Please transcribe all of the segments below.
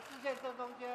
视线正中间。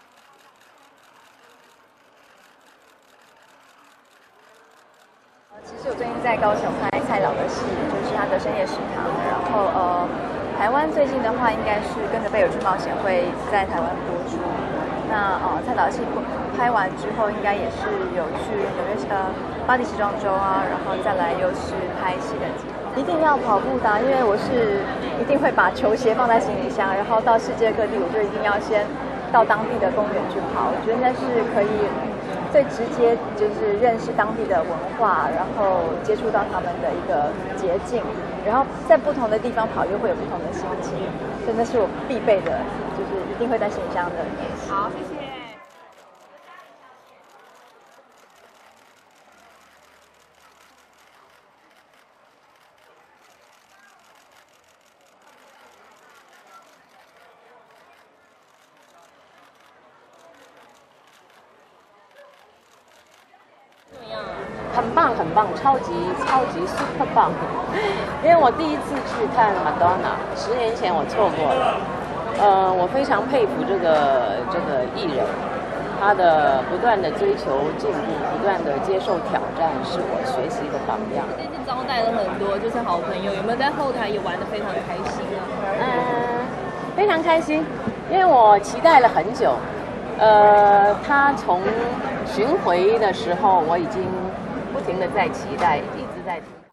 其实我最近在高雄拍蔡导的戏，就是他的深夜食堂。然后台湾最近的话，应该是跟着贝尔去冒险会在台湾播出。那蔡导的戏拍完之后，应该也是有去纽约巴黎时装周啊，然后再来又是拍戏的机会。一定要跑步的，因为我是一定会把球鞋放在行李箱，然后到世界各地，我就一定要先到当地的公园去跑。我觉得那是可以最直接就是认识当地的文化，然后接触到他们的一个捷径，然后在不同的地方跑又会有不同的心情，所以那是我必备的，就是一定会在行李箱的东西。 好，谢谢。怎么样？ 很棒，很棒，超级 super 棒！因为我第一次去看马丹娜，10年前我错过了。我非常佩服这个艺人，他的不断的追求进步，不断的接受挑战，是我学习的榜样。 这次招待了很多就是好朋友，有没有在后台也玩得非常开心啊？ 非常开心，因为我期待了很久。他从巡回的时候，我已经不停的在期待，一直在听。